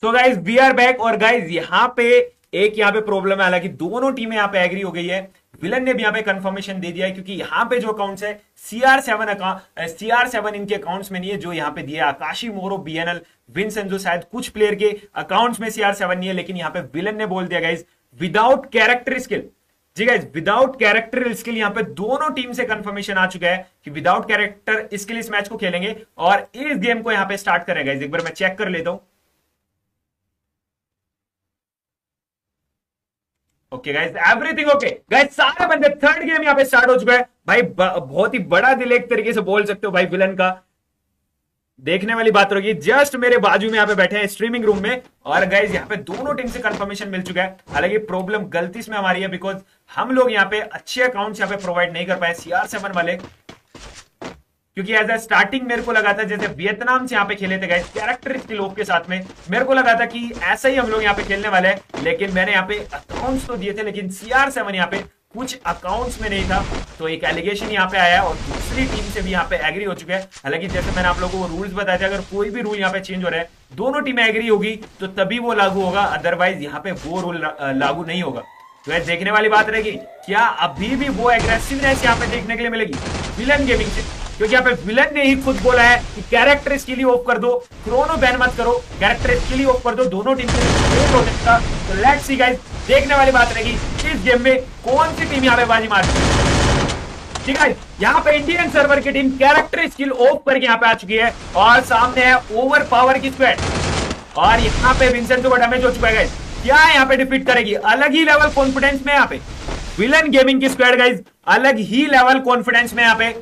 तो guys we are back. और guys यहाँ पे यहाँ पे प्रॉब्लम है, हालांकि दोनों टीमें यहाँ पे एग्री हो गई है। विलन ने भी यहाँ पे कंफर्मेशन दे दिया है, क्योंकि यहाँ पे जो अकाउंट्स है CR7 इनके अकाउंट्स में नहीं है, जो यहाँ पे दिया आकाशी मोरो, BNL, विंसेंजो, शायद कुछ प्लेयर के अकाउंट्स में CR7 नहीं है, लेकिन यहाँ पे विलन ने बोल दिया गाइज विदाउट कैरेक्टर स्किल। जी गाइज विदाउट कैरेक्टर स्किल यहाँ पे दोनों टीम से कंफर्मेशन आ चुका है कि विदाउट कैरेक्टर स्किल इस मैच को खेलेंगे और इस गेम को यहाँ पे स्टार्ट करेंगे। एक बार मैं चेक कर लेता हूं। Okay guys, everything okay guys, सारे बंदे, थर्ड गेम यहाँ पे स्टार्ट हो चुका है भाई। बहुत ही बड़ा दिल एक तरीके से बोल सकते हो भाई विलन का। देखने वाली बात होगी, जस्ट मेरे बाजू में यहाँ पे बैठे हैं स्ट्रीमिंग रूम में, और गाइस यहाँ पे दोनों टीम से कंफर्मेशन मिल चुका है। हालांकि प्रॉब्लम गलती इसमें हमारी है, बिकॉज हम लोग यहाँ पे अच्छे अकाउंट्स यहाँ पे प्रोवाइड नहीं कर पाए CR7 वाले, क्योंकि एज ए स्टार्टिंग मेरे को लगा था जैसे वियतनाम से यहाँ पे खेले थे गाइस कैरेक्टर स्किल ऑफ के साथ में, मेरे को लगा था कि ऐसा ही हम लोग यहाँ पे खेलने वाले हैं। लेकिन मैंने यहाँ पे अकाउंट्स तो दिए थे, लेकिन CR7 यहाँ पे कुछ अकाउंट्स में नहीं था, तो एक एलिगेशन यहाँ पे आया और दूसरी टीम से भी यहाँ पे एग्री हो चुके हैं। हालांकि जैसे मैंने आप लोगों को रूल्स बताए थे, अगर कोई भी रूल यहाँ पे चेंज हो रहा है, दोनों टीमें एग्री होगी तो तभी वो लागू होगा, अदरवाइज यहाँ पे वो रूल लागू नहीं होगा। तो देखने वाली बात रहेगी, क्या अभी भी वो एग्रेसिवनेस यहाँ पे देखने के लिए मिलेगी विलन गेमिंग से, क्योंकि यहाँ पे विलन ने ही खुद बोला है कि कैरेक्टर स्किल ही ऑफ कर दो, क्रोनो बैन मत करो, कैरेक्टर स्किल ही ऑफ कर दो, दोनों टीम से हो सकता। तो लेट्स सी गाइस, देखने वाली बात रहेगी इस गेम में कौन सी टीम यहाँ पे बाजी मारती है। ठीक है, यहाँ पे इंडियन सर्वर की टीम कैरेक्टर स्किल ऑफ करके यहाँ पे आ चुकी है और सामने है ओवर पावर की स्क्वाड, और यहाँ पे विंसेंटो को डैमेज हो चुका है गाइस। क्या यहाँ पे डिफीट करेगी, अलग ही लेवल कॉन्फिडेंस में यहाँ पे विलन गेमिंग की स्क्वाड गाइस, अलग ही लेवल कॉन्फिडेंस में यहाँ पे।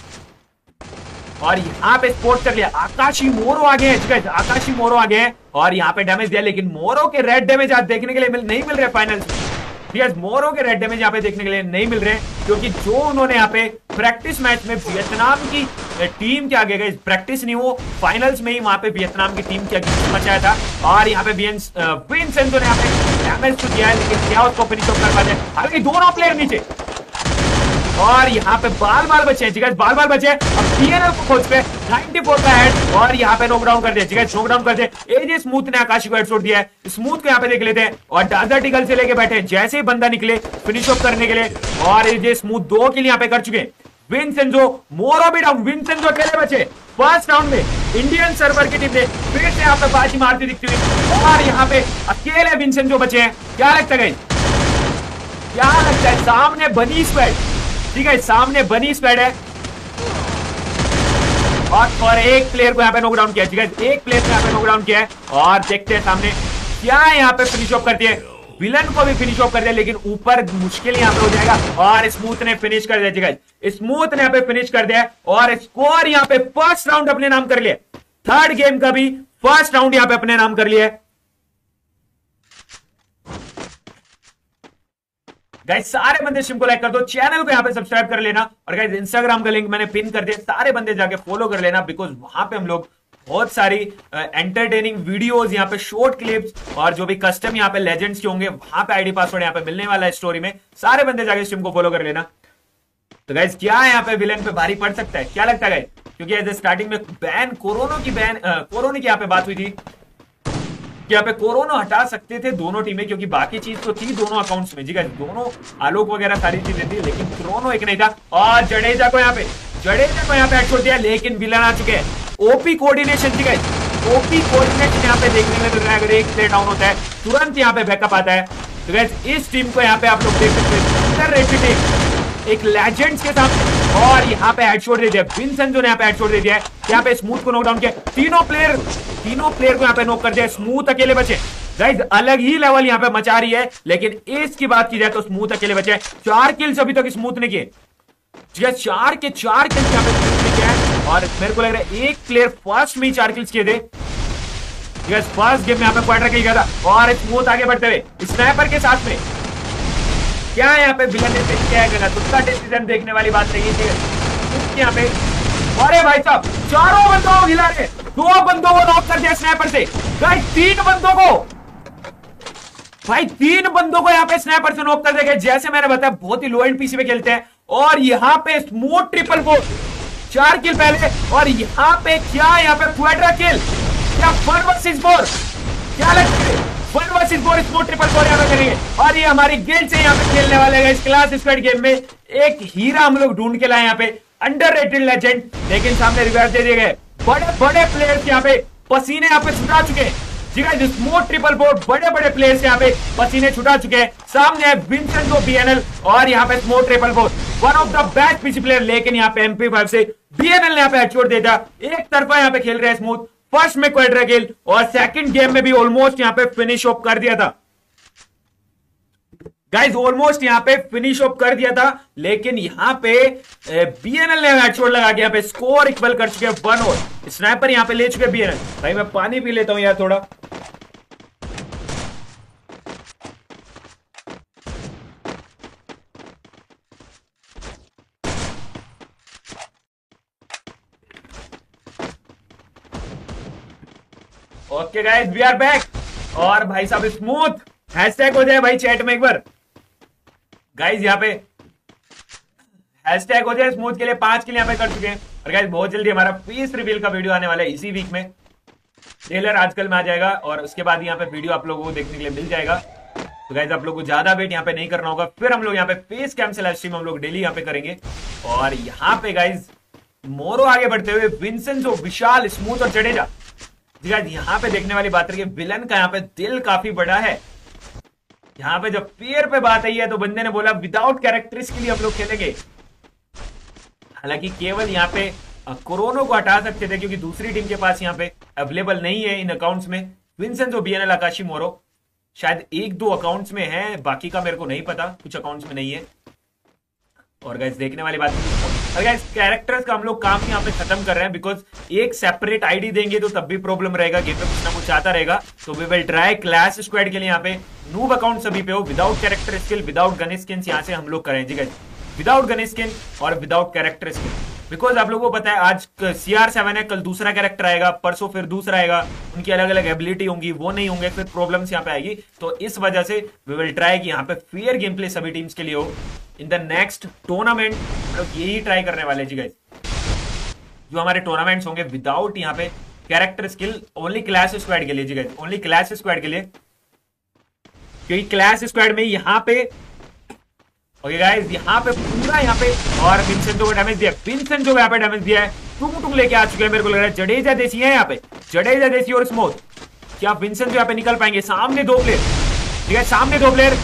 और यहाँ पे स्पोर्ट कर लिया, आकाशी मोरो आगे है, आकाशी मोरो आगे है और यहाँ पे डैमेज दिया, लेकिन मोरो के रेड डैमेज आज देखने के लिए नहीं मिल रहे फाइनल्स में। यस, मोरो के रेड डैमेज यहाँ पे देखने के लिए नहीं मिल रहे, क्योंकि जो उन्होंने यहाँ पे प्रैक्टिस मैच में वियतनाम की टीम के आगे गए, प्रैक्टिस नहीं, वो फाइनल्स में ही वहां पे वियतनाम की टीम के आगे मचाया था। और यहाँ पे विंसेंटो ने यहाँ पे डैमेज तो दिया है, लेकिन क्या उसको फिनिश ऑफ कर पाते हैं। हालांकि दोनों प्लेयर नीचे, और यहाँ पे बाल बचे हैं, बाल बचे। अब BNL को खोज पे 94 का हेड, और यहाँ पे नॉकडाउन कर दिया, नॉकडाउन कर दिया। एजे स्मूथ ने आकाशी को हेडशॉट डेट दिया है, स्मूथ को यहाँ पे देख लेते हैं, और डाजर्ट ईगल से लेके बैठे, जैसे ही बंदा निकले फिनिश ऑफ करने के लिए, और एजे स्मूथ 2 किल यहाँ पे कर चुके। विंसेंजो, मोरो भी डाउन, विंसेंजो अकेले बचे। फर्स्ट राउंड में इंडियन सर्वर की टीम ने फिर से यहाँ पे बाजी मारती दिखती हुई, और यहाँ पे अकेले विंसेंजो बचे हैं। क्या लगता है, क्या लगता है, सामने बनी स्क्वाड, ठीक है, सामने बनी स्क्वाड है, और एक प्लेयर को यहाँ पे नॉकडाउन किया, ठीक है, एक प्लेयर को यहाँ पे नॉकडाउन किया है। और देखते हैं सामने क्या यहाँ पे फिनिश ऑफ करती है, विलन को भी फिनिश ऑफ कर दिया, लेकिन ऊपर मुश्किल यहाँ पे हो जाएगा, और स्मूथ ने फिनिश कर दिया, ठीक है, स्मूथ ने यहाँ पे फिनिश कर दिया, और स्कोर यहाँ पे फर्स्ट राउंड अपने नाम कर लिया, थर्ड गेम का भी फर्स्ट राउंड यहाँ पे अपने नाम कर लिया है। गाइस सारे बंदे स्ट्रीम को लाइक कर दो, चैनल को यहाँ पे सब्सक्राइब कर लेना, और गाइस इंस्टाग्राम का लिंक मैंने पिन कर दिया, सारे बंदे जाके फॉलो कर लेना, बिकॉज वहां पे हम लोग बहुत सारी एंटरटेनिंग वीडियोस, यहाँ पे शॉर्ट क्लिप्स, और जो भी कस्टम यहाँ पे लेजेंड्स के होंगे, वहां पे आईडी पासवर्ड यहाँ पे मिलने वाला है स्टोरी में। सारे बंदे जाके स्ट्रीम को फॉलो कर लेना। तो गाइस क्या यहाँ पे विलन पे भारी पड़ सकता है, क्या लगता है गाइस, क्योंकि एज स्टार्टिंग में कोरोना की यहाँ पे बात हुई थी कि यहाँ पे कोरोना हटा सकते थे दोनों टीमें, क्योंकि बाकी चीज तो थी दोनों अकाउंट्स में, जी गाइस, दोनों आलोक वगैरह सारी चीजें थी, लेकिन क्रोनो एक नहीं था। और जडेजा को यहाँ पे हेडशॉट दिया, लेकिन विलन आ चुके हैं। ओपी कोऑर्डिनेशन, ठीक है, ओपी कोऑर्डिनेशन यहाँ पे देखने में मिल रहा है। अगर एक प्लेयर डाउन होता है तुरंत यहाँ पे बैकअप आता है। तो गाइस इस टीम को यहाँ पे आप लोग देख सकते हैं, एक लेजेंड्स के सामने, और यहाँ पे हेडशॉट दे दिया, विंसेंटो ने यहाँ पे हेडशॉट दे दिया है, यहाँ पे स्मूथ को नॉकडाउन किया, तीनों प्लेयर को यहाँ पे नॉक कर दिया, स्मूथ अकेले बचे। गाइस अलग ही लेवल यहाँ पे मचा रही है, लेकिन इसकी बात की जाए तो स्मूथ अकेले बचे। 4 किल्स अभी तक स्मूथ ने किए, 4 किल्स यहाँ पे स्मूथ ने किया है, और मेरे को लग रहा है एक प्लेयर फर्स्ट में ही 4 किल्स किए थे। फर्स्ट गेम में यहाँ पे क्वार्टर किल गया था, और स्मूथ आगे बढ़ते हुए स्नाइपर के साथ में। क्या यहाँ पे विलन ने क्या करा, उसका डिसीजन देखने वाली बात नहीं है यहाँ पे। अरे भाई साहब, चारों बंदों को हिला रहे, 2 बंदों को नॉक कर दिया स्नाइपर से। गाइस 3 बंदों को, भाई 3 बंदों को यहाँ पे स्नाइपर से नॉक कर दिया। जैसे मैंने बताया बहुत ही लो एंड पीसी पे खेलते हैं, और यहाँ पे स्मूथ ट्रिपल को 4 किल पहले, और यहाँ पे क्या, यहाँ पे क्वाड्रा किल, क्या 1 वर्सेस 4। क्या लगता है 1 वर्सेस 4 स्पोर्ट ट्रिपल 4 यहाँ पे करेंगे और ये हमारी गिल्ड से यहाँ पे खेलने वाले हैं इस क्लास स्क्वाड गेम में। एक हीरा हम लोग ढूंढ के लाए यहाँ पे, अंडररेटेड लेजेंड, लेकिन सामने रिवाइव दे दिए गए। बड़े बड़े प्लेयर्स यहाँ पे पसीने यहाँ पे छुटा चुके हैं जी गाइस, स्मूथ ट्रिपल 4 बड़े बड़े प्लेयर्स यहाँ पे पसीने छुटा चुके हैं। सामने है विंसेंटो बीएनएल और यहाँ पे smooth triple 4 one of the best PC player, लेकिन यहाँ पे MP5 से बीएनएल ने यहाँ पे हेडशॉट दे दिया। एक तरफा यहाँ पे खेल रहे हैं स्मूथ, फर्स्ट में क्वाड्रा किल और सेकंड गेम में भी ऑलमोस्ट यहाँ पे फिनिश ऑफ कर दिया था गाइस, ऑलमोस्ट यहाँ पे फिनिश ऑफ कर दिया था, लेकिन यहाँ पे बीएनएल ने हेडशॉट लगा के यहाँ पे स्कोर इक्वल कर चुके हैं 1 और स्नाइपर यहाँ पे ले चुके बीएनएल। भाई मैं पानी पी लेता हूं यार थोड़ा। Okay guys we are back और भाई साहब स्मूथ हैशटैग हो जाए भाई चैट में एक बार गाइस, यहाँ पे हैशटैग हो जाए स्मूथ के लिए 5 के लिए यहाँ पे कर चुके हैं। और गाइस बहुत जल्दी हमारा फेस रिवील का वीडियो आने वाला है इसी वीक में, ट्रेलर आजकल में आ जाएगा और उसके बाद यहाँ पे वीडियो आप लोगों को देखने के लिए मिल जाएगा। तो गाइस आप लोगों को ज्यादा वेट यहाँ पे नहीं करना होगा, फिर हम लोग यहाँ पे फेस कैम से लाइव स्ट्रीम हम लोग डेली यहाँ पे करेंगे। और यहाँ पे गाइस मोरो आगे बढ़ते हुए विंसेंटो, विशाल, स्मूथ और जडेजा जी गाइस, यहाँ पे देखने वाली बात है विलन का यहाँ पे दिल काफी बड़ा है। यहाँ पे जब फेयर पे बात आई है तो बंदे ने बोला विदाउट कैरेक्टर्स के लिए हम लोग खेलेंगे। हालांकि केवल यहाँ पे कोरोना को हटा सकते थे क्योंकि दूसरी टीम के पास यहाँ पे अवेलेबल नहीं है इन अकाउंट्स में। विंसेंटो, बीएनएल, आकाशी, मोरो शायद 1-2 अकाउंट्स में है, बाकी का मेरे को नहीं पता, कुछ अकाउंट्स में नहीं है। और गाइस देखने वाली बात, और गाइस कैरेक्टर्स का हम लोग काम यहाँ पे खत्म कर रहे हैं बिकॉज एक सेपरेट आईडी देंगे तो तब भी प्रॉब्लम रहेगा, गेम पे कुछ ना कुछ आता रहेगा। तो we will try clash squad के लिए यहाँ पे नूब अकाउंट सभी पे हो, without character skill, without gun skin यहाँ से हम लोग करें जी गाइस, विदाउट गन स्किन और विदाउट कैरेक्टर स्किन। बिकॉज आप लोगों को पता है आज CR7 है, कल दूसरा कैरेक्टर आएगा, परसों फिर दूसरा आएगा, उनकी अलग अलग एबिलिटी होंगी, वो नहीं होंगे, फिर प्रॉब्लम्स यहाँ पे आएगी। तो इस वजह से वी विल ट्राई कि यहाँ पे फेयर गेम प्ले सभी टीम्स के लिए हो। इन द नेक्स्ट टूर्नामेंट हम लोग यही ट्राई करने वाले जी गाइस, जो हमारे टूर्नामेंट्स होंगे विदाउट यहाँ पे character skill, only clash squad के लिए जी गाइस, ओनली क्लैश स्क्वाड के लिए, क्योंकि क्लैश स्क्वाड में यहाँ पे ओके गाइस यहाँ पे पूरा यहाँ पे और विंसेंटो को डैमेज दिया, विंसेंटो को यहाँ पे डैमेज दिया है, टुक लेके आ चुके हैं। मेरे को लग रहा है जडेजा देसी है यहाँ पे, जडेजा देसी और स्मूथ। क्या विंसेंटो यहाँ पे निकल पाएंगे? सामने 2 प्लेयर, ठीक है, सामने 2 प्लेयर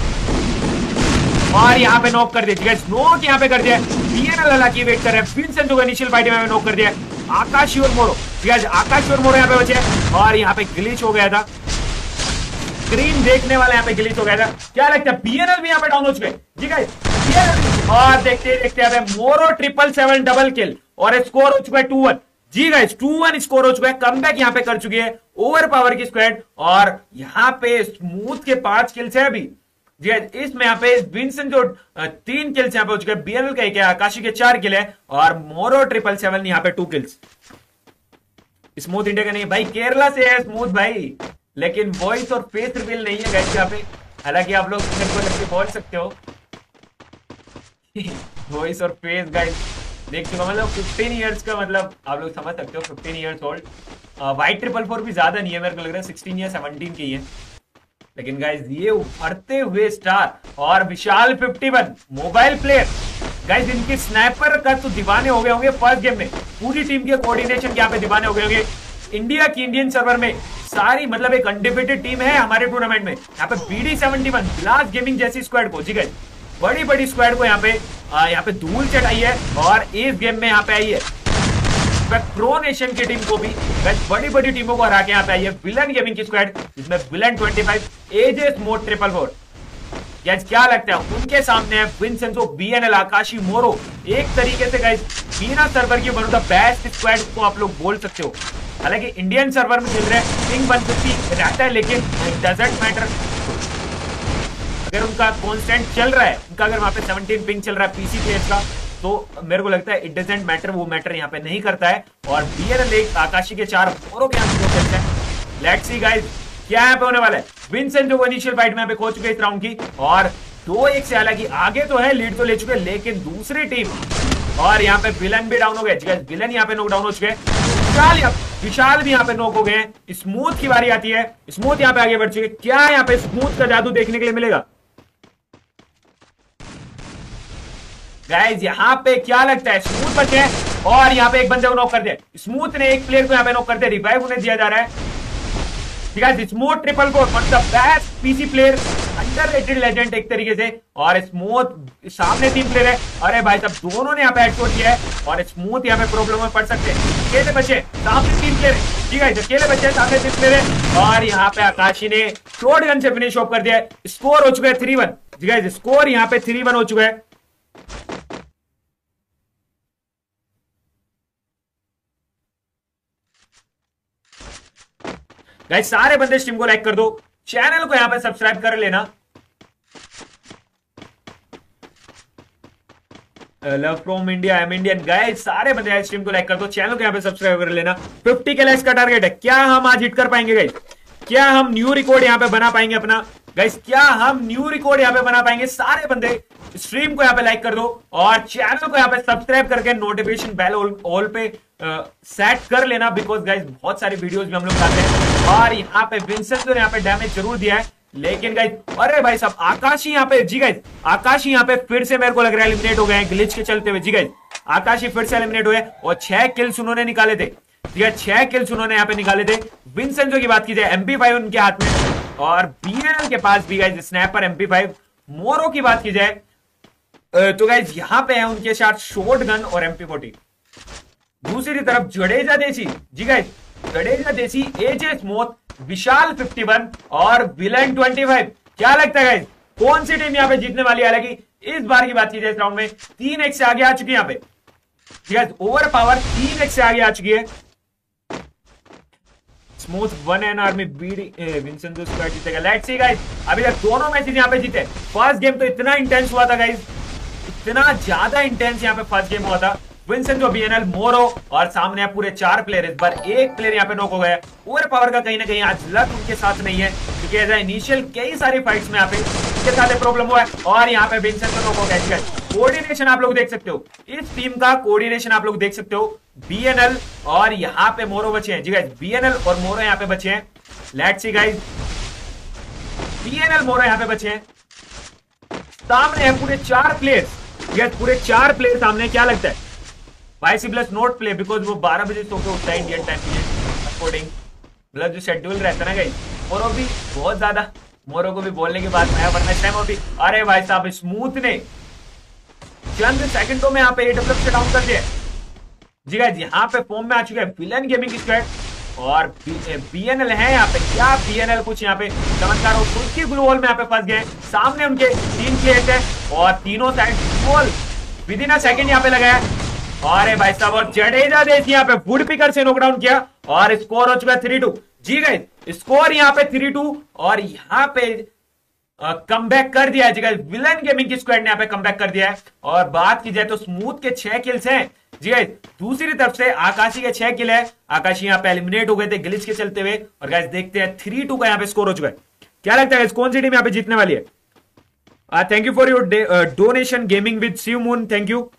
और यहाँ पे नॉक कर दिया, ठीक है, नॉक यहाँ पे कर दिया। बीएनएल हालांकि वेट कर रहे हैं, विंसेंटो को इनिशियल फाइट में नॉक कर दिया। आकाशी और मोरो, ठीक है, आकाशी और मोरो यहाँ पे बचे और यहाँ पे ग्लिच हो गया था, स्क्रीन देखने वाला यहाँ पे ग्लिच हो गया था। क्या लगता है बीएनएल भी यहाँ पे डाउन हो चुके जी गाइस, और देखते देखते यहाँ पे मोरो 777 डबल किल और स्कोर हो चुका है 2-1 जी गाइस, 2-1 स्कोर हो चुका है। कमबैक यहाँ पे कर चुकी है ओवर पावर की स्क्वाड और यहाँ पे स्मूथ के 5 किल्स है अभी जी गाइस। इसमें यहाँ पे विंसेंट जो 3 किल्स यहाँ पे हो चुके हैं, बीएनएल का 1 है, आकाशी के 4 किल है और मोरो 777 यहाँ पे 2 किल्स। स्मूथ इंडिया का नहीं भाई, केरला से है स्मूथ भाई, लेकिन वॉइस और फेस रिवील नहीं है गाइस यहाँ पे। हालांकि आप लोग मेरे को लग के बोल सकते हो वॉइस और फेस गाइस देख चुका, मतलब 15 इयर्स का, मतलब आप लोग समझ सकते हो 15 इयर्स ओल्ड। वाइट 444 भी ज्यादा नहीं है, मेरे को लग रहा है 16 या 17 की है। लेकिन गाइस ये उभरते हुए स्टार और विशाल 51 मोबाइल प्लेयर गाइस, इनके स्नाइपर का तो दीवाने हो गए होंगे फर्स्ट गेम में, पूरी टीम के कोऑर्डिनेशन यहाँ पे दीवाने हो गए होंगे। इंडिया की इंडियन सर्वर में सारी मतलब एक अनडिफिटेड टीम है हमारे टूर्नामेंट में। यहाँ पे BD71 ब्लास्ट गेमिंग जैसी स्क्वाड को जी गाइस, बड़ी बड़ी स्क्वाड को यहाँ पे धूल चढ़ाई है और इस गेम में यहाँ पे आई है प्रो नेशन की टीम को भी बड़ी बड़ी टीमों को हरा के यहाँ पे आई है विलन गेमिंग की स्क्वाड, जिसमें विलन 25 एजेस मोड 444। गाइस क्या लगता है उनके सामने है विंसेंटो, बीएनएल, आकाशी, मोरो। एक तरीके से गाइस बिना सर्वर की one of the best squad को आप लोग बोल सकते हो। हालांकि इंडियन सर्वर में खेल रहे हैं, पिंग 150 रहता है, लेकिन डजंट मैटर। अगर उनका कांस्टेंट चल रहा है, उनका अगर वहां पे 17 पिंग चल रहा है पीसी प्लेयर्स का, तो मेरे को लगता है इट डजंट मैटर, वो मैटर यहाँ पे नहीं करता है। और बीएनएल 1, आकाशी के 4, मोरो के यहाँ से खेलते हैं। लेट्स सी गाइस क्या यहाँ पे होने वाला है। विंसेंट जो इनिशियल फाइट में यहाँ पे खो चुके इस राउंड की और 2-1 से, हालांकि आगे तो है, लीड तो ले चुके, लेकिन दूसरी टीम और यहाँ पे विलन भी डाउन हो गए, विलन यहाँ पे नॉक डाउन हो चुके हैं। विशाल भी यहाँ पे नॉक हो गए हैं। स्मूथ की बारी आती है, स्मूथ यहाँ पे आगे बढ़ चुके। क्या यहाँ पे स्मूथ का जादू देखने के लिए मिलेगा गाइज? यहाँ पे क्या लगता है स्मूथ बचे और यहाँ पे एक बंदे को नॉक कर दिया। स्मूथ ने एक प्लेयर को यहाँ पे नॉक कर दिया, रिवाइव उन्हें दिया जा रहा है। ठीक है, स्मूथ ट्रिपल कोर, मतलब best PC player, underrated legend एक तरीके से। और स्मूथ सामने 3 प्लेयर है। अरे भाई साहब दोनों ने यहाँ पे हेडशॉट किया है और स्मूथ यहाँ पे प्रॉब्लम में पड़ सकते हैं। अकेले बचे सामने 3 प्लेयर है। ठीक है, अकेले बचे सामने 3 प्लेयर है और यहाँ पे आकाशी ने शॉटगन से फिनिश ऑफ कर दिया है। स्कोर हो चुका है 3-1। ठीक है, स्कोर यहाँ पे 3-1 हो चुका है। गाइस सारे बंदे स्ट्रीम को लाइक कर दो, चैनल को यहां पे सब्सक्राइब कर लेना। Love from India, I am Indian. Guys सारे बंदे स्ट्रीम को लाइक कर दो, चैनल को यहां पे सब्सक्राइब कर लेना। 50 के लाइक्स का टारगेट है। क्या हम आज हिट कर पाएंगे गाइस? क्या हम न्यू रिकॉर्ड यहां पे बना पाएंगे अपना? गाइस क्या हम न्यू रिकॉर्ड यहां पे बना पाएंगे? सारे बंदे स्ट्रीम को यहां पे लाइक कर दो और चैनल को यहां पे सब्सक्राइब करके नोटिफिकेशन बेल ऑल पे सेट कर लेना, बिकॉज गाइस बहुत सारी वीडियोस भी हम लोग लाते हैं। और यहाँ पे विंसेंट ने यहाँ पे डैमेज जरूर दिया है, लेकिन गाइस अरे भाई साहब आकाशी यहाँ पे, जी गाइस आकाशी यहाँ पे फिर से मेरे को लग रहा है एलिमिनेट हो गए हैं ग्लिच के चलते हुए। जी गाइस आकाशी फिर से एलिमिनेट हुए और 6 किल्स उन्होंने निकाले थे। ठीक है, 6 किल्स उन्होंने यहाँ पे निकाले थे। विंसेंटो की बात की जाए MP5 उनके हाथ में और BNL के पास भी गाइस स्नैपर MP5। मोरो की बात की जाए तो गाइस यहाँ पे है उनके साथ शॉटगन और MP40। दूसरी तरफ जडेजा देसी, जी गाइस जडेजा देसी, एजे स्मूथ, विशाल 51 और विलन 25। क्या लगता है गाइस कौन सी टीम यहाँ पे जीतने वाली है? हालांकि इस बार की बात की जाए इस राउंड में 3x से आगे आ चुकी है यहाँ पे। ठीक है, ओवर पावर 3x से आगे आ चुकी है। स्मूथ 1 एन आर्मी बीडी विंसेंटो स्क्वाड जीतेगा। लेट्स सी गाइस, अभी तक दोनों मैचेस यहाँ पे जीते। फर्स्ट गेम तो इतना इंटेंस हुआ था गाइस, इतना ज्यादा इंटेंस यहाँ पे फर्स्ट गेम हुआ था। विंसेंटो, BNL, मोरो और सामने पूरे 4 प्लेयर। इस बार एक प्लेयर यहाँ पे नॉक हो गया। ओवर पावर का कहीं ना कहीं आज लक उनके साथ नहीं है, क्योंकि एज इनिशियल कई सारी फाइट्स में यहाँ पे उनके साथ प्रॉब्लम हुआ है और यहाँ पे विंसेंटो नॉक हो गया। कोऑर्डिनेशन आप लोग देख सकते हो, इस टीम का कोऑर्डिनेशन आप लोग देख सकते हो। BNL और यहाँ पे मोरो बचे हैं। जी गाइस BNL और मोरो यहाँ पे बचे हैं। लेट्स सी गाइस, BNL मोरो यहाँ पे बचे हैं। सामने है पूरे 4 प्लेयर्स। यस, पूरे 4 प्लेयर सामने। क्या लगता है? YC plus not play, because वो 12 बजे सो के उठता है इंडियन टाइम के अकॉर्डिंग, मतलब जो शेड्यूल रहता है ना गाइस। मोरो भी बहुत ज्यादा, मोरो को भी बोलने की बात है, वरना इस टाइम अभी अरे भाई साहब स्मूथ ने चंद सेकंडों में यहाँ पे AWF से डाउन कर दिया। जी गाइस यहाँ पे फॉर्म में आ चुका है विलन गेमिंग स्क्वाड और BNL है यहाँ पे। क्या BNL कुछ यहाँ पे चमत्कार हो, खुद की ग्लू वॉल में यहाँ पे फंस गए। सामने उनके 3 प्लेयर्स है और तीनों side glue wall within a second यहाँ पे लगाया। अरे भाई साहब और जडेजा देसी यहाँ पे वुड पिकर से नॉकडाउन किया और स्कोर हो चुका है 3-2। जी गाइस स्कोर यहाँ पे 3-2 और यहाँ पे कमबैक कर दिया है। जी गाइस विलन गेमिंग की स्क्वाड ने यहाँ पे कमबैक कर दिया है। और बात की जाए तो स्मूथ के 6 किल्स हैं। जी गाइस दूसरी तरफ से आकाशी के 6 किल है। आकाशी यहाँ पे एलिमिनेट हो गए थे ग्लिच के चलते हुए। और गाइस देखते हैं 3-2 का यहाँ पे स्कोर हो चुका है। क्या लगता है कौन सी टीम यहाँ पे जीतने वाली है? Thank you for your donation gaming with Shiv moon, thank you,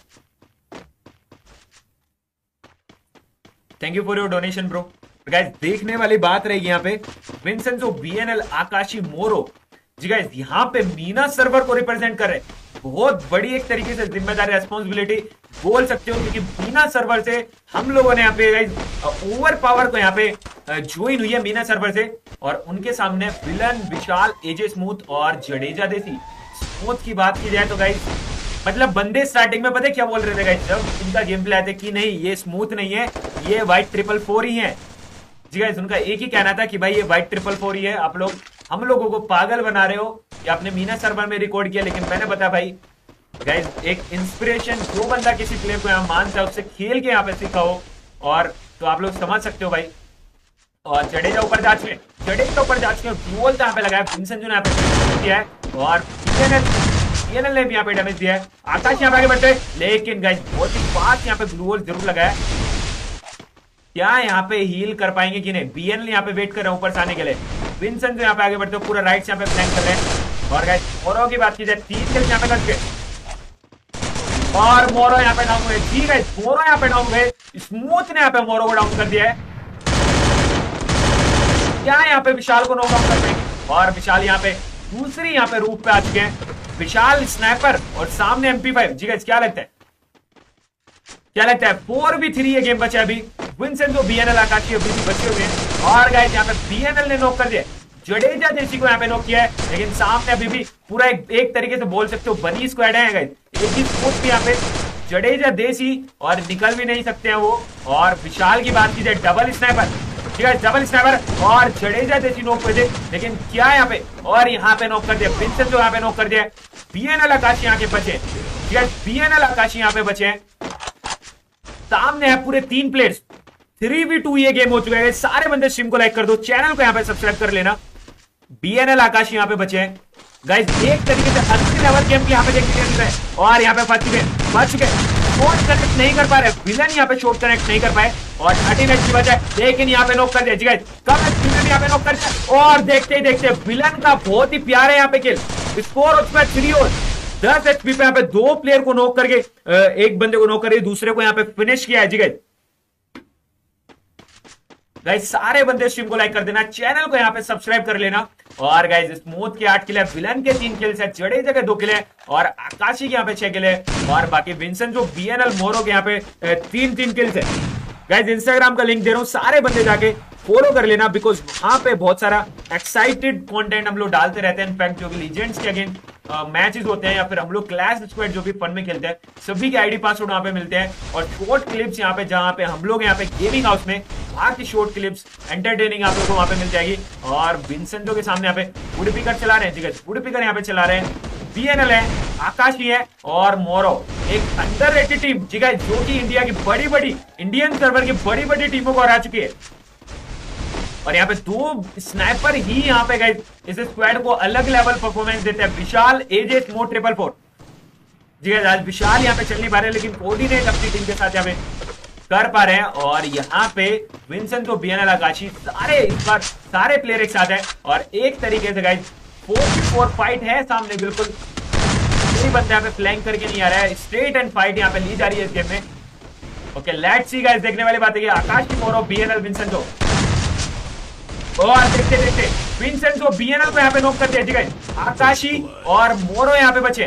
thank you for your donation bro. Guys देखने वाली बात रहेगी यहाँ पे विंसेंटो, BNL, आकाशी, मोरो। जी गाइस यहाँ पे मीना सर्वर को रिप्रेजेंट कर रहे हैं। बहुत बड़ी एक तरीके से जिम्मेदारी, रेस्पॉन्सिबिलिटी बोल सकते हो, क्योंकि मीना सर्वर से हम लोगों ने यहाँ पे गाइस ओवर पावर को यहाँ पे ज्वाइन हुई है मीना सर्वर से। और उनके सामने विलन, विशाल, एजे स्मूथ और जडेजा देसी। स्मूथ की बात की जाए तो गाइस मतलब बंदे स्टार्टिंग में पता है क्या बोल रहे थे गाइस, जब इनका गेम प्ले आया था कि नहीं ये स्मूथ नहीं है, ये व्हाइट 444 ही है। जी गाइस उनका एक ही कहना था कि भाई ये व्हाइट 444 ही है, आप लोग हम लोगों को पागल बना रहे हो, ये आपने मीना सर्वर में रिकॉर्ड किया। लेकिन मैंने बताया भाई गाइस एक इंस्पिरेशन, जो बंदा किसी प्लेयर को यहाँ मानता है उससे खेल के यहाँ पे सीखा हो, और तो आप लोग समझ सकते हो भाई। और जडेजा ऊपर जा चुके, जडेजा ऊपर जा चुके, फ्यूल यहाँ पे लगाया, विंसेंट जो यहाँ पे किया है और BNL ने भी यहाँ पे डैमेज दिया है। आकाश यहाँ पे आगे बढ़ते हैं, लेकिन गाइस बहुत ही फास्ट यहाँ पे ग्लू वॉल जरूर लगाया। क्या यहाँ पे हील कर पाएंगे कि नहीं? BNL यहाँ पे वेट कर रहे हैं ऊपर से आने के लिए। विंसेंट यहाँ पे आगे बढ़ते हो, पूरा राइट से यहाँ पे फ्लैंक कर रहे हैं। और गाइस मोरो की बात की जाए 3 किल्स यहाँ पे कर चुके। और मोरो यहाँ पे डाउन हुए। ठीक है, मोरो यहाँ पे डाउन हुए। स्मूथ ने यहाँ पे मोरो को डाउन कर दिया है। क्या यहाँ पे विशाल को नॉकआउट कर देंगे और विशाल यहाँ पे दूसरी यहाँ पे रूप पे आ चुके हैं। विशाल स्नाइपर और सामने MP5। जी गाइस क्या लगता है, क्या लगता है 4v3 ये गेम बचा अभी। विंसेंटो BNL आकाशी अभी भी बचे हुए हैं और गाइस यहाँ पे BNL ने नॉक कर दिया। जडेजा देसी को यहाँ पे नॉक किया है, लेकिन सामने अभी भी पूरा एक तरीके से बोल सकते हो बनी स्क्वाड है गाइस। एक ही स्पोर्ट भी यहाँ पे जडेजा देसी और निकल भी नहीं सकते हैं वो। और विशाल की बात की जाए डबल स्नाइपर, ठीक है डबल स्नाइपर और जडेजा देसी नॉक हुए थे, लेकिन क्या यहाँ पे और यहाँ पे नॉक कर दिया। विंसेंटो यहाँ पे नॉक कर दिया। BNL आकाशी यहाँ के बचे, ठीक है BNL आकाशी यहाँ पे बचे। सामने है पूरे 3 प्लेयर्स। 3v2 ये गेम हो चुका है। सारे बंदे स्ट्रीम को लाइक कर दो, चैनल को यहाँ पे सब्सक्राइब कर लेना। BNL आकाशी यहाँ पे बचे हैं गाइस। एक तरीके से अलग लेवल गेम यहाँ पे देखने मिल रहा है और यहाँ पे फंस चुके शॉट कनेक्ट नहीं कर पा रहे। विलन यहाँ पे शॉट कनेक्ट नहीं कर पाए और 30 मैच की बजाय, लेकिन यहाँ पे नॉक कर दिया। जी गाइस कम यहाँ पे नॉक कर दिया और देखते ही देखते विलन का बहुत ही प्यारे यहाँ पे किल। स्कोर उसमें 3 और 10 HP पे यहाँ पे 2 प्लेयर को नॉक करके, एक बंदे को नॉक करके दूसरे को यहाँ पे फिनिश किया है। जी गाइस सारे बंदे स्ट्रीम को लाइक कर देना, चैनल को यहाँ पे सब्सक्राइब कर लेना। और गाइस स्मूथ के 8 किल है, विलन के 3 किल्स है, जडेजा के 2 किल है और आकाशी के यहाँ पे 6 किल है और बाकी विंसेंटो BNL मोरो के यहाँ पे 3 किल्स है। गाइस इंस्टाग्राम का लिंक दे रहा हूँ, सारे बंदे जाके फॉलो कर लेना, बिकॉज वहां पे बहुत सारा एक्साइटेड कंटेंट हम लोग डालते रहते हैं। इनफैक्ट जो भी लीजेंड्स के अगेंस्ट मैचेस होते हैं या फिर हम लोग क्लैश स्क्वाड जो भी फन में खेलते हैं, सभी के आईडी पासवर्ड वहां पे मिलते हैं और शॉर्ट क्लिप्स यहाँ पे, जहां पे हम लोग यहाँ पे गेमिंग हाउस में वहां की शॉर्ट क्लिप्स एंटरटेनिंग आप लोगों को वहां पे मिल जाएगी। और विंसेंटो के सामने यहाँ पे वुड पिकर चला रहे हैं। ठीक है वुड पिकर यहाँ पे चला रहे हैं। BNL है, आकाशी है और मोरो, एक अंडररेटेड टीम जी गाइस, जो कि इंडिया की बड़ी इंडियन सर्वर की बड़ी टीमों को हरा चुकी है। और यहाँ पे 2 स्नाइपर ही यहाँ पे गाइस इस स्क्वाड को अलग लेवल परफॉर्मेंस देते हैं। Vishal AJ smoke 444। जी गाइस आज विशाल यहाँ पे चल नहीं पा रहे, लेकिन कोऑर्डिनेट अपनी टीम के साथ यहाँ पे कर पा रहे हैं। और यहाँ पे विंसेंटो BNL आकाशी सारे इस बार सारे प्लेयर एक साथ है और एक तरीके से गाइस 4v4 फाइट है सामने। बिल्कुल कोई बंदा यहाँ पे फ्लैंक करके नहीं आ रहा है, स्ट्रेट एंड फाइट यहाँ पे ली जा रही है इस गेम में। ओके लेट्स सी गाइस, देखने वाली बात है कि आकाशी मोरो BNL विंसेंटो, और देखते देखते विंसेंटो BNL को यहाँ पे नॉक कर दिया। ठीक है आकाशी और मोरो यहाँ पे बचे,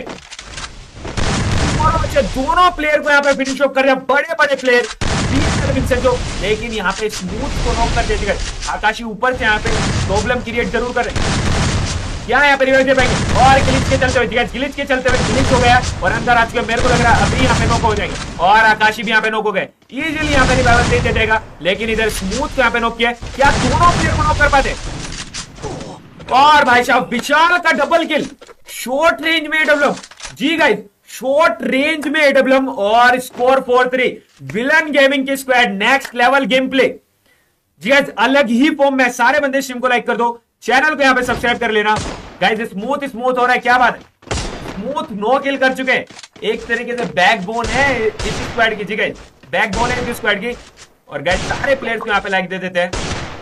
दोनों प्लेयर को यहाँ पे फिनिश ऑफ कर दिया, बड़े प्लेयर BNL विंसेंटो, लेकिन यहाँ पे स्मूथ को नॉक कर दिया। ठीक है आकाशी ऊपर से यहाँ पे प्रॉब्लम क्रिएट जरूर कर रहे हैं। यहाँ पे रिवाइव दे पाएंगे और ग्लिच के चलते हुए, ग्लिच के चलते हुए ग्लिच हो गया और अंदर आ चुके। मेरे को लग रहा है अभी यहाँ पे नॉक हो जाएंगे और आकाशी भी यहाँ पे नॉक हो गए। इजीली यहाँ पे रिवाइवल दे देगा, लेकिन इधर स्मूथ को यहाँ पे नॉक किया। क्या दोनों प्लेयर को नॉक कर पाते? और भाई साहब विशाल का डबल किल शॉर्ट रेंज में AWM। जी गाइस शॉर्ट रेंज में AWM और स्कोर 4-3। विलन गेमिंग की squad next level game play. जी गाइस अलग ही फॉर्म में। सारे बंदे स्ट्रीम को लाइक कर दो, चैनल को यहाँ पे सब्सक्राइब कर लेना। गाइस स्मूथ हो रहा है, क्या बात है, स्मूथ 9 किल कर चुके हैं। एक तरीके से बैकबोन है इस स्क्वाड की। जी गाइस बैकबोन है इस स्क्वाड की। और गाइस सारे प्लेयर्स को यहाँ पे लाइक दे देते हैं।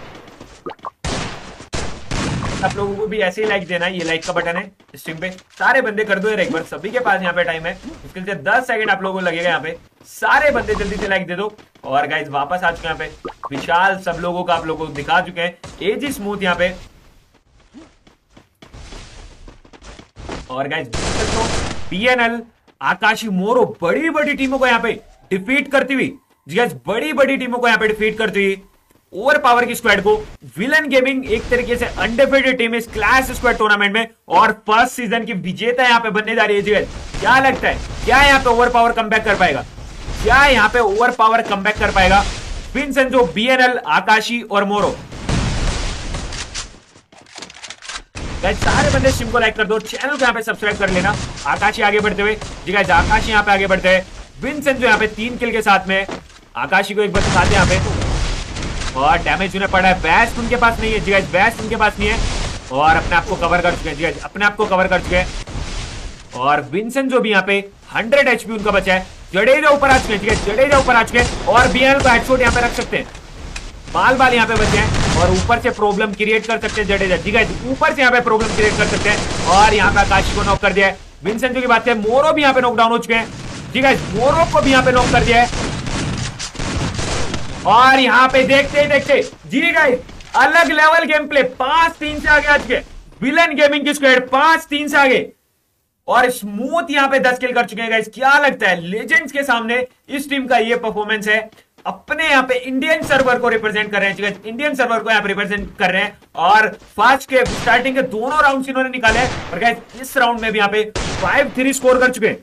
आप लोगों को भी ऐसे ही लाइक देना है, ये लाइक का बटन है स्ट्रीम पे, सारे बंदे कर दो यार एक बार। सभी के पास यहाँ पे टाइम है, मुश्किल से 10 सेकंड आप लोगों को लगेगा यहाँ पे। सारे बंदे जल्दी से लाइक दे दो। और गाइस वापस आ चुके हैं यहाँ पे विशाल, सब लोगों को आप लोगों को दिखा चुके हैं। AJ स्मूथ यहाँ पे और गाइस BNL आकाशी मोरो बड़ी टीमों को यहाँ पे डिफीट करती हुई, जी गाइस बड़ी टीमों को यहाँ पे डिफीट करती हुई ओवर पावर की स्क्वाड को विलन गेमिंग एक तरीके से अनडिफीटेड टीम इस क्लैश स्क्वाड टूर्नामेंट में और फर्स्ट सीजन की विजेता यहाँ पे बनने जा रही है। जी गाइस क्या लगता है, क्या यहाँ पे ओवर पावर कमबैक कर पाएगा? क्या यहाँ पे ओवर पावर कमबैक कर पाएगा विंसेंटो, BNL, आकाशी और मोरो? गाइस सारे बंदे स्ट्रीम को लाइक कर दो, चैनल को यहाँ पे सब्सक्राइब कर लेना। आकाशी आगे बढ़ते हुए, जी गाइस आकाशी यहाँ पे आगे बढ़ते हैं। विंसेंटो यहाँ पे 3 किल के साथ में, आकाशी को एक बार दिखाते हैं यहाँ पे। और डैमेज उन्हें पड़ा है, बैस्ट उनके पास नहीं है। जी गाइस बैस्ट उनके पास नहीं है और अपने आप को कवर कर चुके हैं। जी गाइस अपने आप को कवर कर चुके हैं। और विंसेंटो भी यहाँ पे 100 HP उनका बचा है। जडेजा ऊपर आ चुके हैं, जडेजा ऊपर आ चुके हैं और BNL को हेडशॉट यहाँ पे रख सकते हैं। बाल यहाँ पे बचे हैं और ऊपर से प्रॉब्लम क्रिएट कर सकते हैं जडेजा। जी गाइस ऊपर से यहाँ पे प्रॉब्लम क्रिएट कर सकते हैं और यहाँ पे आकाशी को नॉक कर दिया है। विंसेंटो की बात है, मोरो भी यहाँ पे नॉकडाउन हो चुके हैं। जी गाइस, मोरो को भी यहाँ पे नॉक कर दिया है। और यहाँ पे देखते देखते जी गाइस, अलग लेवल गेम प्ले, 5-3 से आगे आज के विलन गेमिंग की स्क्वाड 5-3 से आगे, और स्मूथ यहां पे 10 किल कर चुके हैं गाइस। क्या लगता है लेजेंड्स के सामने इस टीम का ये परफॉर्मेंस है। अपने यहां पे इंडियन सर्वर को रिप्रेजेंट कर रहे हैं, इंडियन सर्वर को यहां पे रिप्रेजेंट कर रहे हैं, और फास्ट के स्टार्टिंग के दोनों राउंड्स इन्होंने निकाले हैं, और गाइस इस राउंड में भी यहां पे 5-3 स्कोर कर चुके हैं।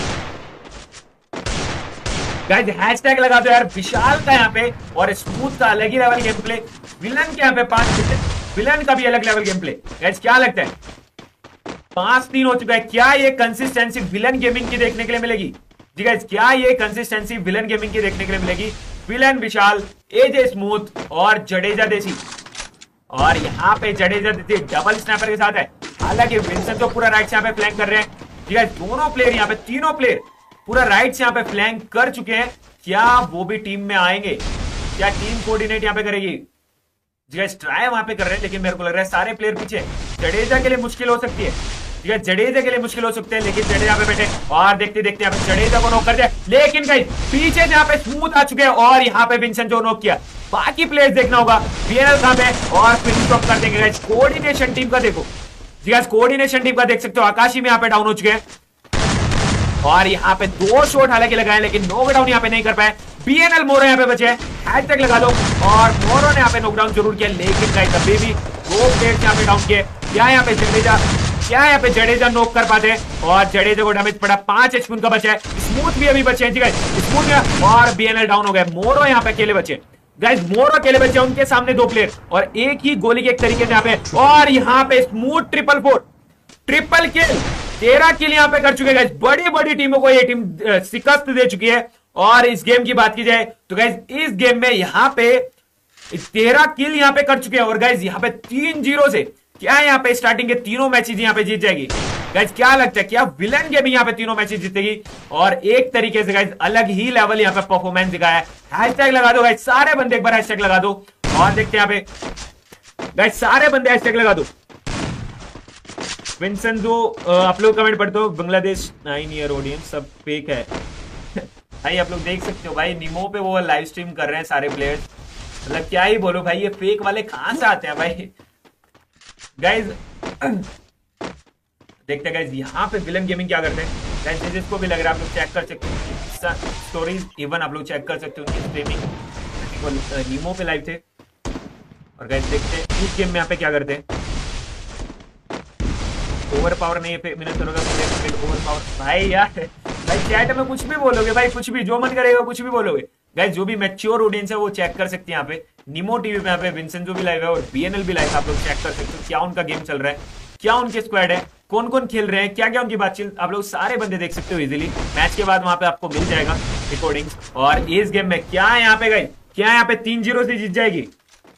गाइस हैशटैग लगा दो यार विशाल का यहां पे, और स्मूथ का अलग ही लेवल गेम प्ले, विलन के यहां पे 5, विलन का भी अलग लेवल गेम प्ले। गाइस क्या लगता है 5-3 हो चुका है, क्या ये कंसिस्टेंसी विलन गेमिंग की देखने के लिए मिलेगी? जी गाइस, क्या ये कंसिस्टेंसी विलन गेमिंग की देखने के लिए मिलेगी? विलन विशाल, एजे स्मूथ और जडेजा देसी, और यहां पे जडेजा देसी डबल स्नैपर के साथ है। हालांकि विंसेंट तो पूरा राइट से यहां पे फ्लैंक कर रहे हैं। जी गाइस, दोनों प्लेयर यहां पे, तीनों प्लेयर पूरा राइट से यहां पे फ्लैंक कर चुके हैं। क्या वो भी टीम में आएंगे? क्या टीम कोऑर्डिनेट यहां पे करेगी? जी गाइस, ट्राई वहां पे कर रहे हैं, लेकिन मेरे को लग रहा है सारे प्लेयर पीछे। जडेजा के लिए मुश्किल हो सकती है, जडेजा के लिए मुश्किल हो सकते हैं, लेकिन जडेजा पे बैठे, और देखते देखते यहाँ पे जडेजा को नॉक कर दिया। लेकिन गाइस पीछे यहाँ पे स्मूथ आ चुके हैं, और यहाँ पे विंसेंट जो नॉक किया। बाकी प्लेयर्स देखना होगा बीएनएल कहां पे, और फिनिश ऑफ कर देंगे गाइस। कोऑर्डिनेशन टीम का देखो जी गाइस, कोऑर्डिनेशन टीम का देख सकते हो। आकाशी में यहाँ पे डाउन हो चुके हैं, और यहाँ पे 2 शॉट हालांकि लगाए, लेकिन नॉकडाउन यहाँ पे नहीं कर पाए। बीएनएल मोरो यहाँ पे बचे हैं, हैशटैग लगा दो, और मोरो ने यहाँ पे नॉकडाउन जरूर किया, लेकिन गाइस अभी भी 2 प्लेयर्स यहाँ पे डाउन किए। क्या यहाँ पे जडेजा नॉक कर पाते हैं, और जडेजा को डैमेज पड़ा, 5 एचपी उनका बचा है। स्मूथ भी अभी बचे हैं जी गाइस, स्मूथ और बीएनएल डाउन हो गए। मोरो यहाँ पे अकेले बचे गाइस, मोरो अकेले बचे, उनके सामने 2 प्लेयर, और एक ही गोली के एक तरीके से यहाँ पे, और यहाँ पे स्मूथ ट्रिपल किल, 13 किल यहाँ पे कर चुके गाइस। बड़ी बड़ी टीमों को ये टीम शिकस्त दे चुकी है। और इस गेम की बात की जाए तो गाइस, इस गेम में यहाँ पे 13 किल यहाँ पे कर चुके हैं, और गाइस यहाँ पे 3-0 से क्या यहाँ पे स्टार्टिंग के तीनों मैचेस यहाँ पे जीत जाएगी। गाइस क्या लगता है, क्या विलन गेमिंग यहाँ पे तीनों मैचेस जीतेगी? और एक तरीके से गाइस अलग ही लेवल यहाँ पे परफॉर्मेंस दिखाया है। हैशटैग लगा दो गाइस, सारे बंदे एक बार हैशटैग लगा दो, और देखते हैं यहाँ पे गाइस सारे बंदे हैशटैग लगा दो। विंसेंट जो आप लोग कमेंट पढ़ते हो, बांग्लादेश 9 ईयर ऑडियंस सब फेक है। भाई आप लोग देख सकते हो भाई, निमो पे वो लाइव स्ट्रीम कर रहे हैं सारे प्लेयर्स, मतलब क्या ही बोलो भाई, ये फेक वाले कहां से आते हैं भाई। गाइज देखते हैं गाइज यहाँ पे विलन गेमिंग क्या करते हैं। गाइज जिसको भी लग रहा है आप लोग चेक कर सकते हो स्टोरीज, इवन आप लोग चेक कर सकते हो उनकी स्ट्रीमिंग, नीमो पे लाइव थे। और गाइज देखते हैं इस गेम में यहाँ पे क्या करते हैं। ओवर पावर नहीं है ओवर पावर भाई, यार भाई चैट में कुछ भी बोलोगे भाई, कुछ भी जो मन करेगा कुछ भी बोलोगे। गाइज जो भी मैच्योर ऑडियंस है वो चेक कर सकते हैं यहाँ पे। निमो टीवी पे यहाँ पे विंसेंट जो भी लाइव है, और बीएनएल भी लाइव है, आप लोग चेक कर सकते हो क्या उनका गेम चल रहा है, क्या उनके स्क्वाड है, कौन कौन खेल रहे हैं, क्या क्या उनकी बातचीत, आप लोग सारे बंदे देख सकते हो इजीली। मैच के बाद वहां पे आपको मिल जाएगा रिकॉर्डिंग्स। और इस गेम में क्या यहाँ पे गाइज, क्या यहाँ पे 3-0 से जीत जाएगी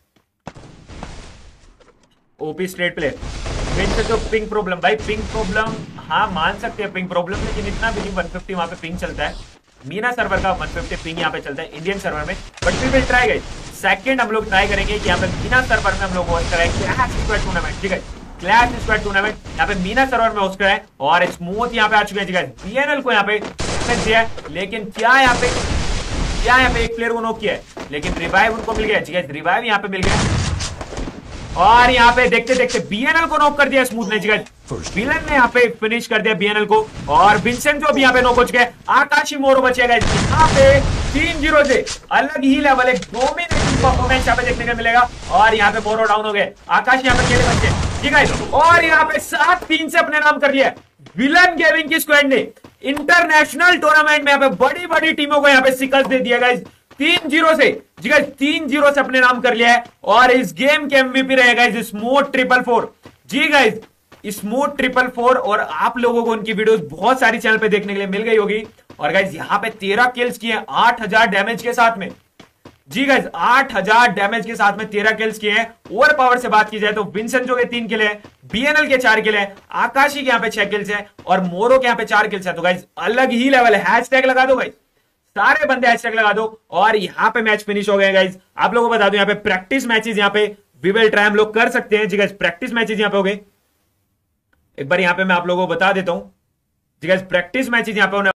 ओपी स्ट्रेट प्ले। तो पिंग प्रॉब्लम भाई, पिंग प्रॉब्लम हाँ मान सकते हैं पिंग प्रॉब्लम, लेकिन इतना भी 150 वहां पे पिंग चलता है। मीना सर्वर का 150 पिंग यहाँ पे चलता है इंडियन सर्वर में, but we will try guys. Second हम लोग ट्राई करेंगे कि यहाँ पे मीना सर्वर में हम लोग होस्ट कराएं क्लैश स्क्वाड टूर्नामेंट, ठीक है, क्लैश स्क्वाड टूर्नामेंट यहाँ पे मीना सर्वर में होस्ट कराएं। और स्मूथ यहाँ पे आ चुके हैं बीएनएल को यहाँ पे दिया है, लेकिन क्या यहाँ पे एक प्लेयर को नॉक किया है, लेकिन रिवाइव उनको मिल गया, रिवाइव यहाँ पे मिल गया। और यहाँ पे देखते देखते बीएनएल को नॉक कर दिया स्मूथ ने, विलन ने यहाँ पे फिनिश कर दिया बीएनएल को। और विंसेंट जो भी यहाँ पे नॉक हो चुके हैं, आकाशी मोरो बचेगा यहाँ पे 3-0 से। अलग ही लेवल, एक डोमिनेटिंग परफॉर्मेंस यहाँ पे देखने को मिलेगा। और यहाँ पे मोरो डाउन हो गए, आकाश यहाँ पे खेले बच्चे, ठीक है। और यहाँ पे 7-3 से अपने नाम कर लिया विलन गेमिंग की स्क्वाड ने। इंटरनेशनल टूर्नामेंट में यहाँ पे बड़ी बड़ी टीमों को यहाँ पे शिकस्त दे दिया गाइस 3-0 से, जी गाइस 3-0 से अपने नाम कर लिया है। और इस गेम के एमवीपी रहेगा स्मूथ 444, जी गाइस स्मूथ 444। और आप लोगों को उनकी वीडियोस बहुत सारी चैनल पे देखने के लिए मिल गई होगी। और गाइस यहाँ पे 13 किल्स किए, 8000 डैमेज के साथ में, जी गाइस 8000 डैमेज के साथ में 13 किल्स किए हैं। ओवर पावर से बात की जाए तो विंसेंट जो के 3 किल है, बीएनएल के 4 किल है, आकाशी के यहाँ पे 6 किल्स है, और मोरो के यहाँ पे 4 किल्स है। तो गाइस अलग ही लेवल है। हैशटैग लगा दो गाइस, सारे बंदे हैशटैग लगा दो। और यहाँ पे मैच फिनिश हो गए गाइस। आप लोगों को बता दो यहाँ पे प्रैक्टिस मैचेस यहाँ पे वी विल ट्राई हम लोग कर सकते हैं, जी गाइस प्रैक्टिस मैचेस यहाँ पे हो गए। एक बार यहाँ पे मैं आप लोगों को बता देता हूं, जी गाइस प्रैक्टिस मैचेस यहाँ पे